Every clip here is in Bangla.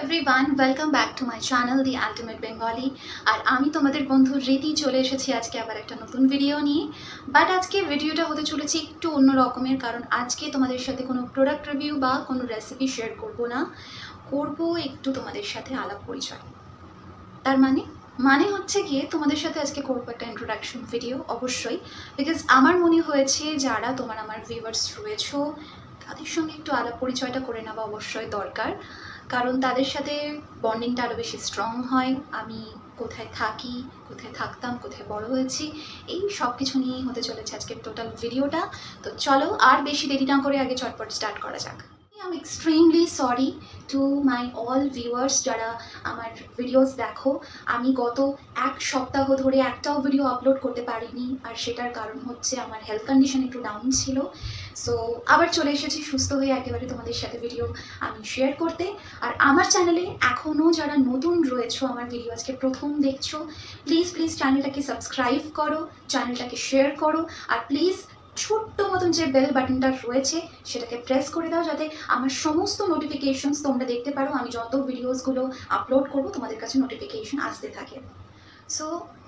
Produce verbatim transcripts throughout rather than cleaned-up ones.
Everyone, welcome back to my channel the ultimate Bengali. আর আমি তোমাদের বন্ধু রীতি চলে এসেছি আজকে আবার একটা নতুন ভিডিও নিয়ে। বাট আজকে ভিডিওটা হতে চলেছে একটু অন্য রকমের, কারণ আজকে তোমাদের সাথে কোনো প্রোডাক্ট রিভিউ বা কোনো রেসিপি শেয়ার করব না, করব একটু তোমাদের সাথে আলাপ পরিচয়। তার মানে মানে হচ্ছে গিয়ে তোমাদের সাথে আজকে করবো একটা ইন্ট্রোডাকশন ভিডিও, অবশ্যই বিকজ আমার মনে হয়েছে যারা তোমার আমার ভিউয়ার্স রয়েছো তাদের সঙ্গে একটু আলাপ পরিচয়টা করে নেওয়া অবশ্যই দরকার, কারণ তাদের সাথে বন্ডিংটা আরও বেশি স্ট্রং হয়। আমি কোথায় থাকি, কোথায় থাকতাম, কোথায় বড় হয়েছি, এই সব কিছু নিয়েই হতে চলেছে আজকের টোটাল ভিডিওটা। তো চলো আর বেশি দেরি না করে আগে চটপট স্টার্ট করা যাক। I am extremely sorry to my all viewers যারা আমার ভিডিওস দেখো। আমি গত এক সপ্তাহ ধরে একটাও ভিডিও আপলোড করতে পারিনি, আর সেটার কারণ হচ্ছে আমার হেলথ কন্ডিশন একটু ডাউন ছিল। সো আবার চলে এসেছি সুস্থ হয়ে একেবারে তোমাদের সাথে ভিডিও আমি শেয়ার করতে। আর আমার চ্যানেলে এখনও যারা নতুন রয়েছো, আমার ভিডিও আজকে প্রথম দেখছো, প্লিজ প্লিজ চ্যানেলটাকে সাবস্ক্রাইব করো, চ্যানেলটাকে শেয়ার করো, আর প্লিজ ছোট্ট মতন যে বেল বাটনটা রয়েছে সেটাকে প্রেস করে দাও, যাতে আমার সমস্ত নোটিফিকেশনস তোমরা দেখতে পারো। আমি যত ভিডিওসগুলো আপলোড করব তোমাদের কাছে নোটিফিকেশন আসতে থাকে। সো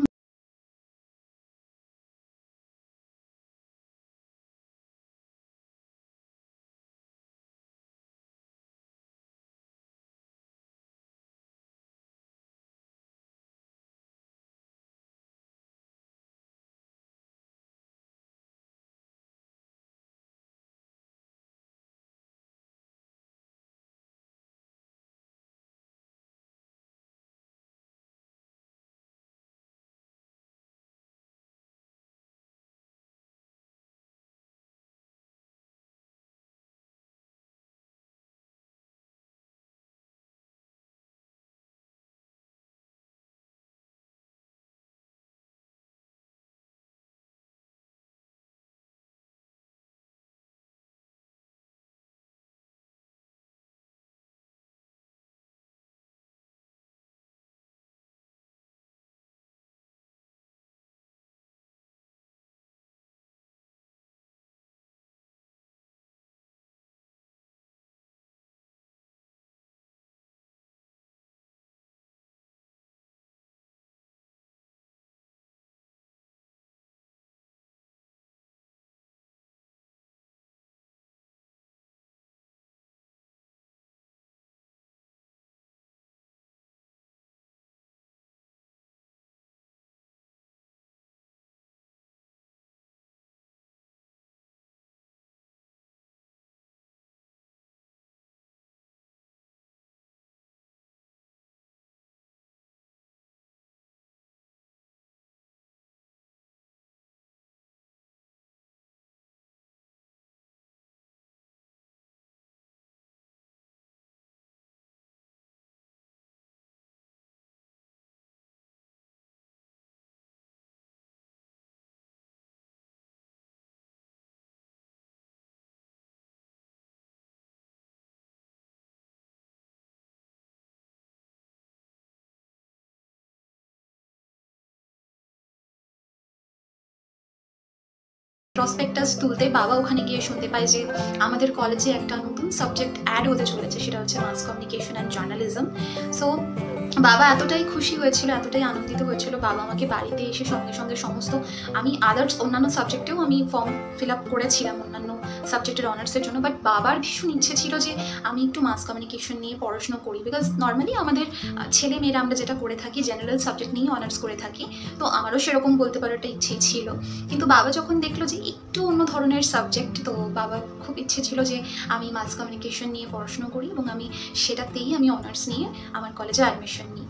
প্রসপেক্টাস তুলতে বাবা ওখানে গিয়ে শুনতে পাই যে আমাদের কলেজে একটা নতুন সাবজেক্ট অ্যাড হতে চলেছে, সেটা হচ্ছে mass communication and journalism. So বাবা এতটাই খুশি হয়েছিল, এতটাই আনন্দিত হয়েছিল, বাবা আমাকে বাড়িতে এসে সঙ্গে সঙ্গে সমস্ত, আমি আদার্স অন্যান্য সাবজেক্টেও আমি ফর্ম ফিল আপ করেছিলাম অন্যান্য সাবজেক্টের অনার্সের জন্য, বাট বাবার ভীষণ ইচ্ছে ছিল যে আমি একটু মাস কমিউনিকেশন নিয়ে পড়াশোনা করি, বিকজ নর্মালি আমাদের ছেলে মেয়েরা আমরা যেটা করে থাকি জেনারেল সাবজেক্ট নিয়ে অনার্স করে থাকি। তো আমারও সেরকম বলতে পারো একটা ইচ্ছেই ছিল, কিন্তু বাবা যখন দেখলো যে একটু অন্য ধরনের সাবজেক্ট, তো বাবা খুব ইচ্ছে ছিল যে আমি মাস কমিউনিকেশন নিয়ে পড়াশোনা করি, এবং আমি সেটাতেই আমি অনার্স নিয়ে আমার কলেজে অ্যাডমিশন নিই।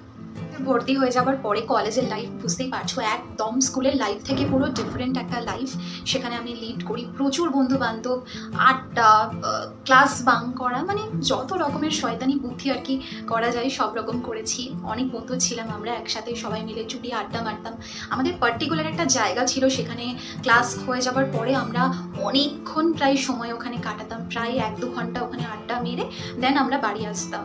ভর্তি হয়ে যাবার পরে কলেজের লাইফ বুঝতেই পারছো, একদম স্কুলের লাইফ থেকে পুরো ডিফারেন্ট একটা লাইফ। সেখানে আমি লিড করি, প্রচুর বন্ধু বান্ধব, আড্ডা, ক্লাস বাং করা, মানে যত রকমের শয়তানি বুদ্ধি আর কি করা যায় সব রকম করেছি। অনেক বন্ধু ছিলাম আমরা একসাথে, সবাই মিলে চুটি আড্ডা মারতাম। আমাদের পার্টিকুলার একটা জায়গা ছিল, সেখানে ক্লাস হয়ে যাবার পরে আমরা অনেকক্ষণ প্রায় সময় ওখানে কাটাতাম, প্রায় এক দু ঘন্টা ওখানে আড্ডা মেরে দেন আমরা বাড়ি আসতাম।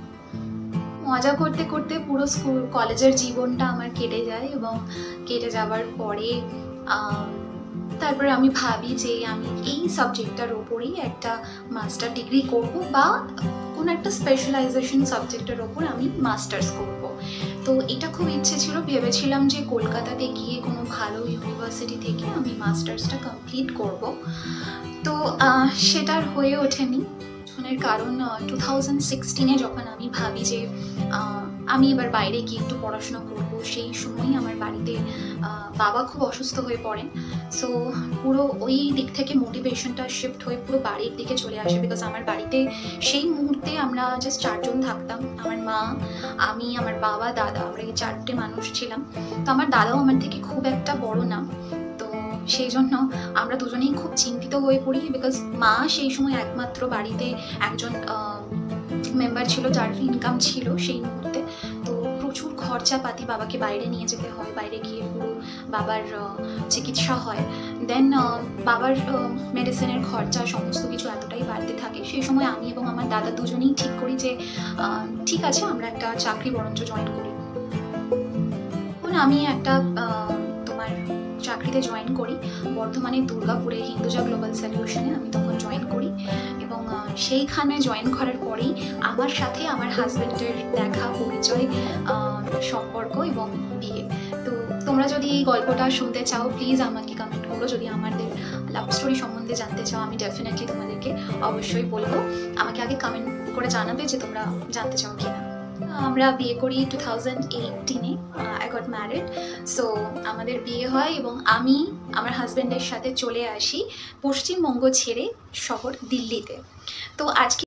মজা করতে করতে পুরো স্কুল কলেজের জীবনটা আমার কেটে যায়, এবং কেটে যাওয়ার পরে তারপরে আমি ভাবি যে আমি এই সাবজেক্টটার ওপরেই একটা মাস্টার ডিগ্রি করব বা কোনো একটা স্পেশালাইজেশন সাবজেক্টের ওপর আমি মাস্টার্স করব। তো এটা খুব ইচ্ছে ছিল, ভেবেছিলাম যে কলকাতাতে গিয়ে কোনো ভালো ইউনিভার্সিটি থেকে আমি মাস্টার্সটা কমপ্লিট করব। তো সেটার হয়ে ওঠেনি। এর কারণ টু থাউজেন্ড সিক্সটিনে যখন আমি ভাবি যে আমি এবার বাইরে গিয়ে একটু পড়াশোনা করবো, সেই সময়ই আমার বাড়িতে বাবা খুব অসুস্থ হয়ে পড়েন। সো পুরো ওই দিক থেকে মোটিভেশনটা শিফট হয়ে পুরো বাড়ির দিকে চলে আসে, বিকজ আমার বাড়িতে সেই মুহূর্তে আমরা জাস্ট চারজন থাকতাম, আমার মা, আমি, আমার বাবা, দাদা, আমরা এই চারটে মানুষ ছিলাম। তো আমার দাদাও আমার থেকে খুব একটা বড় না, তো সেই জন্য আমরা দুজনেই খুব চিন্তিত হয়ে পড়ি, বিকজ মা সেই সময় একমাত্র বাড়িতে একজন মেম্বার ছিল যার ইনকাম ছিল সেই মুহূর্তে। তো প্রচুর খরচাপাতি, বাবাকে বাইরে নিয়ে যেতে হয়, বাইরে গিয়ে পুরো বাবার চিকিৎসা হয়, দেন বাবার মেডিসিনের খরচা সমস্ত কিছু এতটাই বাড়তে থাকে। সেই সময় আমি এবং আমার দাদা দুজনেই ঠিক করি যে ঠিক আছে, আমরা একটা চাকরি বরঞ্চ জয়েন করি। এখন আমি একটা তোমার চাকরিতে জয়েন করি বর্ধমানে দুর্গাপুরে হিন্দুজা গ্লোবাল সলিউশনে আমি তখন জয়েন করি, এবং সেইখানে জয়েন করার পরেই আমার সাথে আমার হাজব্যান্ডের দেখা, পরিচয়, সম্পর্ক এবং বিয়ে। তো তোমরা যদি এই গল্পটা শুনতে চাও প্লিজ আমাকে কমেন্ট করো। যদি আমাদের লাভ স্টোরি সম্বন্ধে জানতে চাও আমি ডেফিনেটলি তোমাদেরকে অবশ্যই বলবো। আমাকে আগে কমেন্ট করে জানাবে যে তোমরা জানতে চাও কিনা। আমরা বিয়ে করি টু থাউজেন্ড এইটিনে, আই গট ম্যারিড। সো আমাদের বিয়ে হয় এবং আমি আমার হাজব্যান্ডের সাথে চলে আসি পশ্চিমবঙ্গ ছেড়ে শহর দিল্লিতে। তো আজকে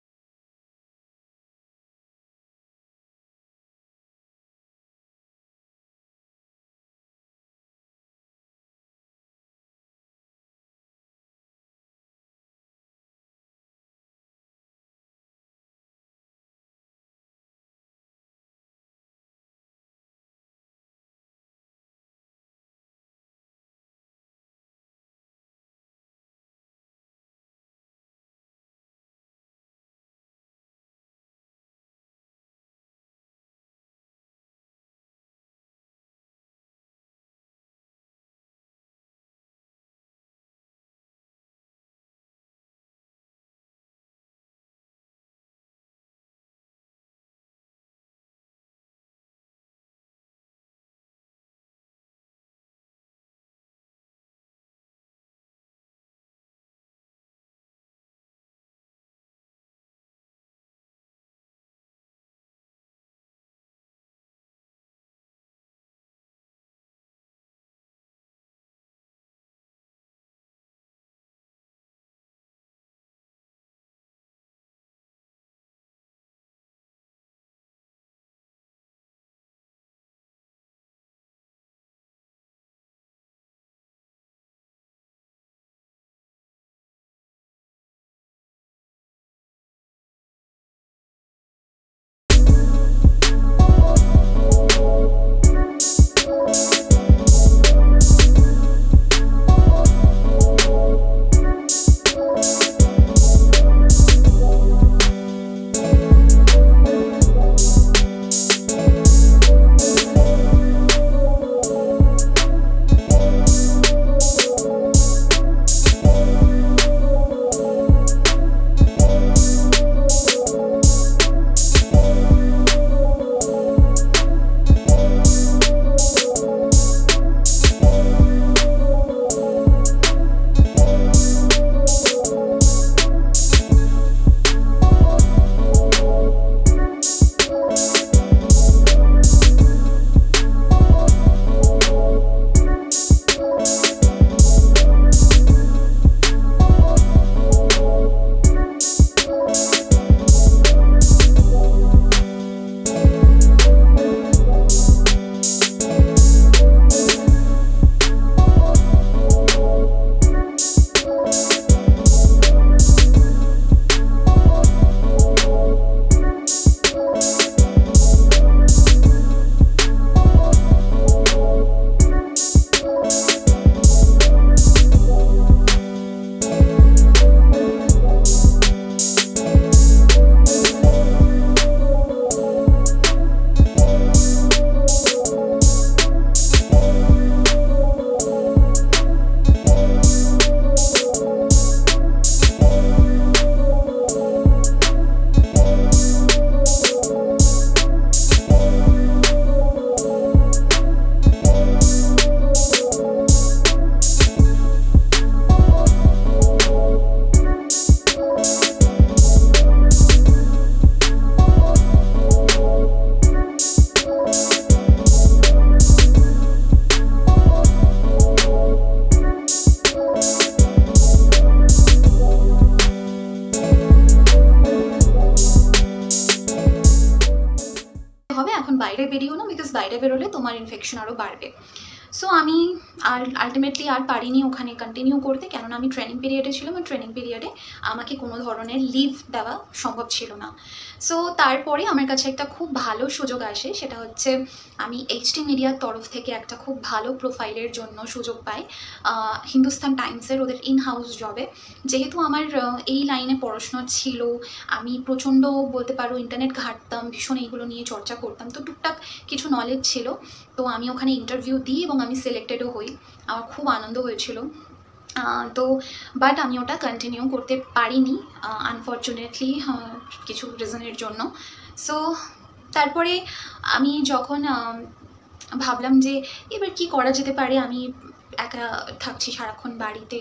বেশিক্ষণ বাইরে বেরিও না, বিকজ বাইরে বেরোলে তোমার ইনফেকশন আরও বাড়বে। সো আমি আর আলটিমেটলি আর পারিনি ওখানে কন্টিনিউ করতে, কেননা আমি ট্রেনিং পিরিয়ডে ছিলাম আর ট্রেনিং পিরিয়ডে আমাকে কোনো ধরনের লিভ দেওয়া সম্ভব ছিল না। সো তারপরে আমার কাছে একটা খুব ভালো সুযোগ আসে, সেটা হচ্ছে আমি এইচটি মিডিয়ার তরফ থেকে একটা খুব ভালো প্রোফাইলের জন্য সুযোগ পাই হিন্দুস্তান টাইমসের ওদের ইন হাউস জবে। যেহেতু আমার এই লাইনে পড়াশোনা ছিল, আমি প্রচণ্ড বলতে পারো ইন্টারনেট ঘাঁটতাম, ভীষণ এইগুলো নিয়ে চর্চা করতাম, তো টুকটাক কিছু নলেজ ছিল। তো আমি ওখানে ইন্টারভিউ দিই এবং আমি সিলেক্টেডও হই। আমার খুব আনন্দ হয়েছিল। তো বাট আমি ওটা কন্টিনিউ করতে পারিনি আনফর্চুনেটলি কিছু রিজনের জন্য। সো তারপরে আমি যখন ভাবলাম যে এবার কি করা যেতে পারে, আমি একা থাকছি সারাক্ষণ বাড়িতে,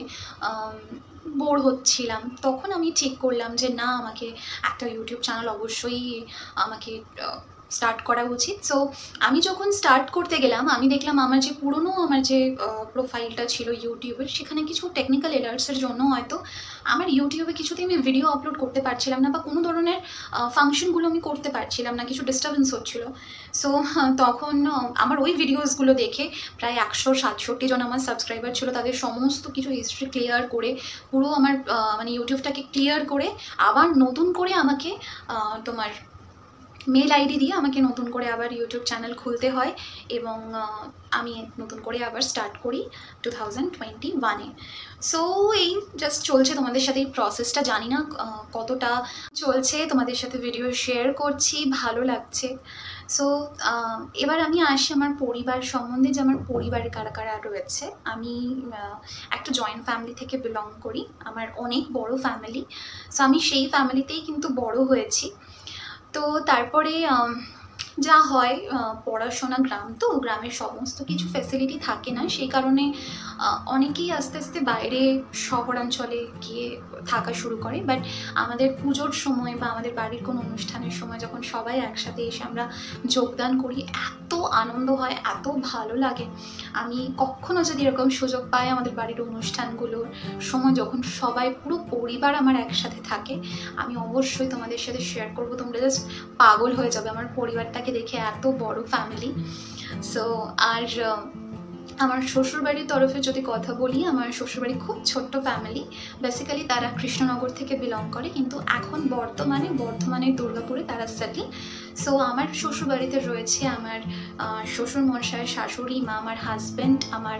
বোর হচ্ছিলাম, তখন আমি ঠিক করলাম যে না, আমাকে একটা ইউটিউব চ্যানেল অবশ্যই আমাকে স্টার্ট করা উচিত। সো আমি যখন স্টার্ট করতে গেলাম, আমি দেখলাম আমার যে পুরনো আমার যে প্রোফাইলটা ছিল ইউটিউবের, সেখানে কিছু টেকনিক্যাল এরার্সের জন্য হয়তো আমার ইউটিউবে কিছুতেই আমি ভিডিও আপলোড করতে পারছিলাম না, বা কোনো ধরনের ফাংশনগুলো আমি করতে পারছিলাম না, কিছু ডিস্টার্বেন্স হচ্ছিলো। সো তখন আমার ওই ভিডিওসগুলো দেখে প্রায় একশো সাতষট্টি জন আমার সাবস্ক্রাইবার ছিল, তাদের সমস্ত কিছু হিস্ট্রি ক্লিয়ার করে, পুরো আমার মানে ইউটিউবটাকে ক্লিয়ার করে আবার নতুন করে আমাকে তোমার মেল আইডি দিয়ে আমাকে নতুন করে আবার ইউটিউব চ্যানেল খুলতে হয়, এবং আমি নতুন করে আবার স্টার্ট করি টু থাউজেন্ড টোয়েন্টি ওয়ানে। সো এই জাস্ট চলছে তোমাদের সাথে এই প্রসেসটা, জানি না কতটা চলছে, তোমাদের সাথে ভিডিও শেয়ার করছি, ভালো লাগছে। সো এবার আমি আসি আমার পরিবার সম্বন্ধে, যে আমার পরিবারে কারা কারা রয়েছে। আমি একটা জয়েন্ট ফ্যামিলি থেকে বিলং করি, আমার অনেক বড় ফ্যামিলি। সো আমি সেই ফ্যামিলিতেই কিন্তু বড় হয়েছি। তো তারপরে যা হয়, পড়াশোনা, গ্রাম তো, গ্রামের সমস্ত কিছু ফ্যাসিলিটি থাকে না, সেই কারণে অনেকেই আস্তে আস্তে বাইরে শহরাঞ্চলে গিয়ে থাকা শুরু করে। বাট আমাদের পুজোর সময় বা আমাদের বাড়ির কোনো অনুষ্ঠানের সময় যখন সবাই একসাথে এসে আমরা যোগদান করি, এত আনন্দ হয়, এত ভালো লাগে। আমি কখনো যদি এরকম সুযোগ পাই আমাদের বাড়ির অনুষ্ঠানগুলোর সময়, যখন সবাই পুরো পরিবার আমার একসাথে থাকে, আমি অবশ্যই তোমাদের সাথে শেয়ার করবো। তোমরা জাস্ট পাগল হয়ে যাবে আমার পরিবারটাকে দেখে, এত বড় ফ্যামিলি। সো আর আমার শ্বশুরবাড়ির তরফে যদি কথা বলি, আমার শ্বশুরবাড়ি খুব ছোট্ট ফ্যামিলি। বেসিক্যালি তারা কৃষ্ণনগর থেকে বিলং করে, কিন্তু এখন বর্তমানে বর্ধমানের দুর্গাপুরে তারা সেটেল। সো আমার শ্বশুরবাড়িতে রয়েছে আমার শ্বশুর মশাই, শাশুড়ি মা, আমার হাজব্যান্ড, আমার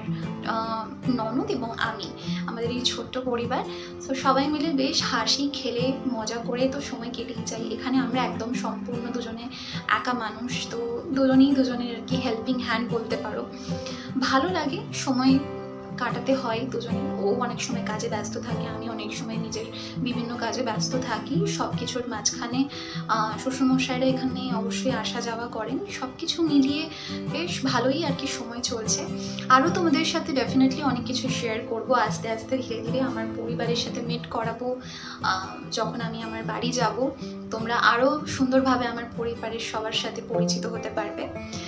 ননদ এবং আমি, আমাদের এই ছোট্ট পরিবার। সো সবাই মিলে বেশ হাসি খেলে মজা করে তো সময় কেটেই যায়। এখানে আমরা একদম সম্পূর্ণ দুজনে একা মানুষ, তো দুজনেই দুজনের আর কি হেল্পিং হ্যান্ড বলতে পারো। ভালো লাগে সময় কাটাতে হয় দুজনে। ও অনেক সময় কাজে ব্যস্ত থাকে, আমি অনেক সময় নিজের বিভিন্ন কাজে ব্যস্ত থাকি। সব কিছুর মাঝখানে শ্বশুরমশাইরা এখানে অবশ্যই আসা যাওয়া করেন। সব কিছু মিলিয়ে বেশ ভালোই আর কি সময় চলছে। আরও তোমাদের সাথে ডেফিনেটলি অনেক কিছু শেয়ার করব আস্তে আস্তে ধীরে ধীরে। আমার পরিবারের সাথে মিট করাবো যখন আমি আমার বাড়ি যাব, তোমরা আরও সুন্দরভাবে আমার পরিবারের সবার সাথে পরিচিত হতে পারবে।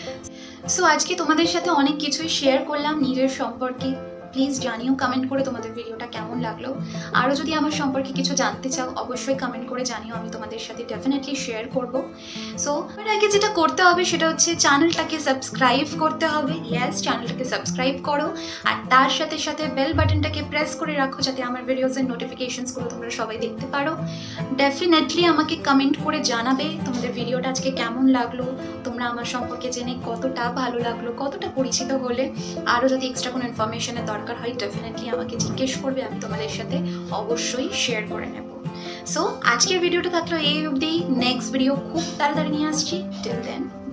সো আজকে তোমাদের সাথে অনেক কিছুই শেয়ার করলাম নিজের সম্পর্কে। প্লিজ জানিও কমেন্ট করে তোমাদের ভিডিওটা কেমন লাগলো। আরও যদি আমার সম্পর্কে কিছু জানতে চাও অবশ্যই কমেন্ট করে জানিও, আমি তোমাদের সাথে ডেফিনেটলি শেয়ার করব। সো এর আগে যেটা করতে হবে সেটা হচ্ছে চ্যানেলটাকে সাবস্ক্রাইব করতে হবে। ইয়েস, চ্যানেলটাকে সাবস্ক্রাইব করো, আর তার সাথে সাথে বেল বাটনটাকে প্রেস করে রাখো যাতে আমার ভিডিওসের নোটিফিকেশনসগুলো তোমরা সবাই দেখতে পারো। ডেফিনেটলি আমাকে কমেন্ট করে জানাবে তোমাদের ভিডিওটা আজকে কেমন লাগলো, তোমরা আমার সম্পর্কে জেনে কতটা ভালো লাগলো, কতটা পরিচিত হলে। আরও যদি এক্সট্রা কোনো ইনফরমেশনের দরকার হয় ডেফিনেটলি আমাকে জিজ্ঞেস করবে, আমি তোমাদের সাথে অবশ্যই শেয়ার করে নেব। সো আজকের ভিডিওটা থাকলো এই অবধি, নেক্সট ভিডিও খুব তাড়াতাড়ি নিয়ে আসছি। Till then